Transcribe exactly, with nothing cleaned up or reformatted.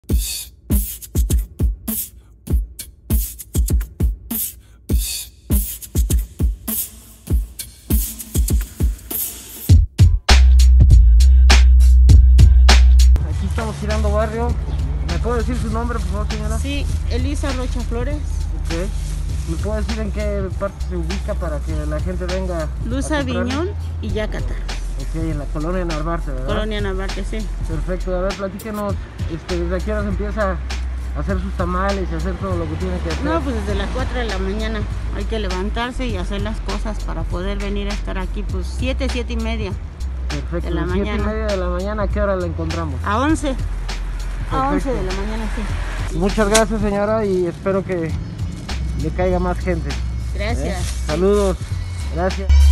Aquí estamos tirando barrio. ¿Me puede decir su nombre, por favor, señora? Sí, Elisa Rocha Flores. Ok. ¿Me puede decir en qué parte se ubica para que la gente venga? Luz Aviñón y Yacata. Ok, en la colonia Narvarte, ¿verdad? Colonia Narvarte, sí. Perfecto. A ver, platíquenos, este, ¿desde qué hora se empieza a hacer sus tamales y hacer todo lo que tiene que hacer? No, pues desde las cuatro de la mañana hay que levantarse y hacer las cosas para poder venir a estar aquí, pues siete, siete y media. Perfecto. De la siete mañana. y media de la mañana, ¿a qué hora la encontramos? A once. Perfecto. A once de la mañana, sí. Muchas gracias, señora, y espero que le caiga más gente. Gracias. ¿Eh? Saludos. Gracias.